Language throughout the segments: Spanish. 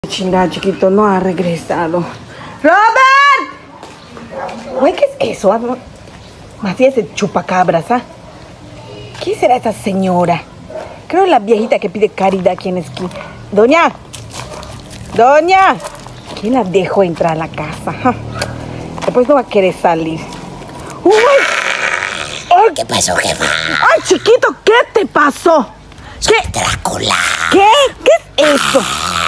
Chingada, chiquito, no ha regresado. ¡Robert! Güey, ¿qué es eso? Más bien ese chupacabras, ¿ah? ¿Quién será esa señora? Creo la viejita que pide caridad aquí en la esquina. ¡Doña! ¡Doña! ¿Quién la dejó entrar a la casa? ¿Ah? Después no va a querer salir. ¡Uy! ¡Ay! ¿Qué pasó, jefa? ¡Ay, chiquito! ¿Qué te pasó? Soy Drácula. ¿Qué? ¿Qué es eso?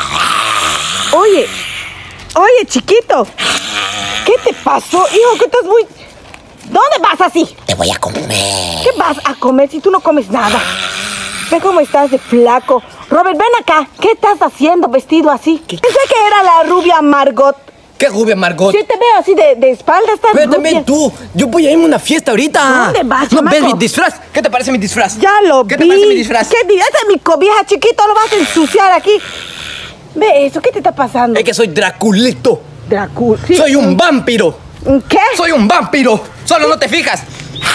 Oye, chiquito. ¿Qué te pasó? Hijo, que estás muy... ¿Dónde vas así? Te voy a comer. ¿Qué vas a comer si tú no comes nada? Ve cómo estás de flaco. Robert, ven acá. ¿Qué estás haciendo vestido así? Pensé que era la rubia Margot. ¿Qué rubia, Margot? Sí, te veo así de espalda, estás Pero rubia. también tú. Yo voy a irme a una fiesta ahorita. ¿Dónde vas, ¿No chamaco? ves mi disfraz? ¿Qué te parece mi disfraz? Ya lo ¿Qué vi. te parece mi disfraz? ¿Qué dices de mi cobija, chiquito? Lo vas a ensuciar aquí. Ve eso, ¿qué te está pasando? Es que soy Draculito. Dracul. Sí. Soy un vampiro. ¿Qué? Soy un vampiro. Solo no te fijas.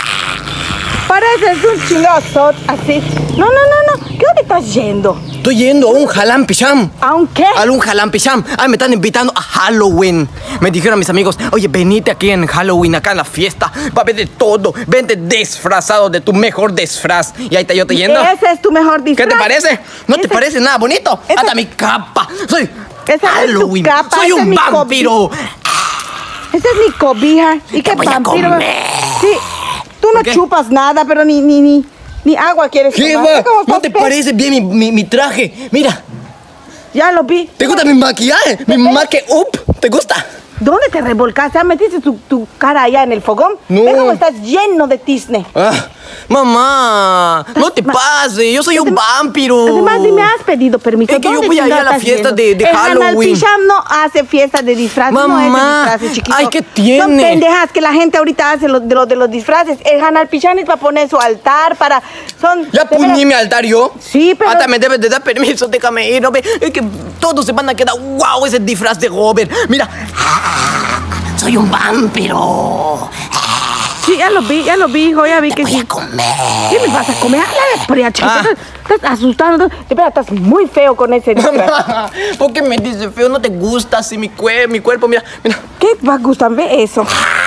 Pareces un chingazot así. No. ¿Qué dónde estás yendo? Estoy yendo a un Jalam Picham. ¿A un qué? A un Jalam Picham. Ay, me están invitando a Halloween. Me dijeron mis amigos, oye, venite aquí en Halloween, acá en la fiesta. Va a haber de todo. Vente disfrazado de tu mejor disfraz. Y ahí está yo te yendo. Ese es tu mejor disfraz. ¿Qué te parece? ¿No te Ese- parece nada bonito? ese- Hasta mi capa. Soy Esa no es tu Halloween. capa, Soy ese es un mi vampiro. Esa es mi cobija. ¿Y qué voy a vampiro? comer. Sí. Tú no ¿Por qué? chupas nada, pero ni agua quieres ¿Qué tomar. va? ¿Cómo ¿No estás, te pez? parece bien mi traje? Mira, Ya lo vi. ¿te gusta mi maquillaje? Mi make-up. ¿Te gusta? ¿Dónde te revolcaste? ¿Metiste tu cara allá en el fogón? No. Ve cómo estás lleno de tizne. Ah, mamá, no te pases. Yo soy un vampiro. Además, ni me has pedido permiso. Es que yo ¿Dónde voy a ir a chingados la estás fiesta yendo? de Halloween. El Picham no hace fiesta de disfraces. No es de Mamá, disfraces, chiquito. ay, ¿qué tiene? Son pendejas que la gente ahorita hace de los disfraces. El Hanal Picham es para poner su altar, para... ¿Ya de puñé veras- mi altar yo? Sí, pero... Hasta me debes de dar permiso, déjame ir, ¿no ve? Es que todos se van a quedar, wow, ese disfraz de Robert. Mira, Soy un vampiro. Sí, ya lo vi, hijo, ya vi que Voy sí. a comer. ¿Qué me vas a comer? Háblale, pero chiquito, Ah. estás asustando. De verdad, estás muy feo con ese disfraz. mamá, ¿por qué me dices feo? ¿No te gusta así mi cuerpo? Mira. ¿Qué va a gustar? Ve eso.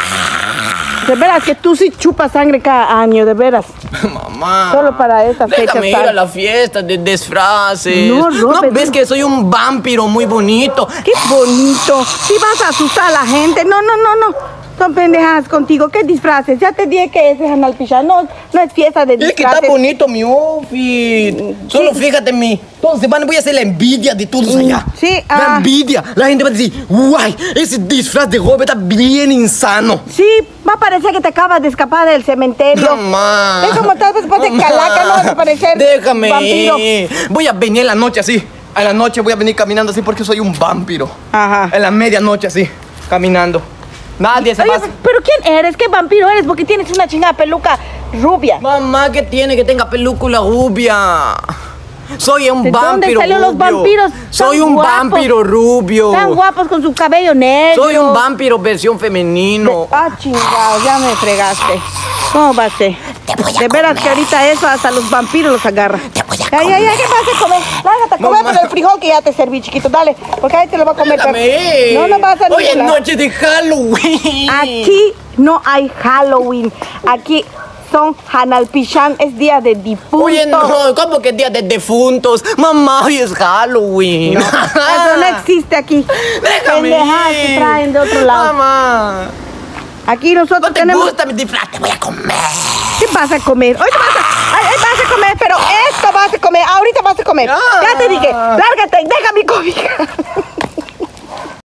De veras que tú sí chupas sangre cada año, de veras. Mamá. Solo para estas fechas. Déjame ir ¿sabes? a la fiesta de disfraces. No, ¿No Robert, ves no. que soy un vampiro muy bonito? ¡Qué bonito! Sí vas a asustar a la gente. No. Son pendejadas contigo. ¿Qué disfraces? Ya te dije que ese es Hanal Picham. No es fiesta de Es que disfraces. está bonito mi outfit. Solo fíjate en mí. Todos se voy a hacer la envidia de todos allá. Sí, La envidia. La gente va a decir, guay, ese disfraz de Robert está bien insano. Sí, va a parecer que te acabas de escapar del cementerio. Mamá. Es como estás después de Mamá. calaca, no vas a parecer Déjame vampiro. ir. Voy a venir en la noche así. A la noche voy a venir caminando así porque soy un vampiro. Ajá. En la medianoche así, caminando. Nadie se Oye, pasa. pero ¿quién eres? ¿Qué vampiro eres? Porque tienes una chingada peluca rubia. Mamá, ¿qué tiene que tenga película rubia? Soy un ¿De dónde vampiro salieron los rubio. vampiros Soy tan un guapos? vampiro rubio. Tan guapos con su cabello negro. Soy un vampiro versión femenino. Chingado, ya me fregaste. ¿Cómo va a ser? Te voy a De veras comer. que ahorita eso hasta los vampiros los agarra. Te voy a Ya, ¿qué vas a comer? Lárgate a comer Mamá. por el frijol que ya te serví, chiquito. Dale, porque ahí te lo va a comer. Déjame ir. No vas a Hoy es ningún lado. noche de Halloween. Aquí no hay Halloween. Aquí son Hanal Picham, es día de difuntos. Oye, no, ¿cómo que día de difuntos? Mamá, hoy es Halloween. No, eso no existe aquí. Déjame Pendejadas ir. que traen de otro lado. Mamá. Aquí nosotros ¿No te tenemos... gusta mi disfraz? Te voy a comer. ¿Qué vas a comer? Hoy vas a comer, pero esto vas a comer. Ahorita vas a comer. Ah. Ya te dije, lárgate, deja mi cobija.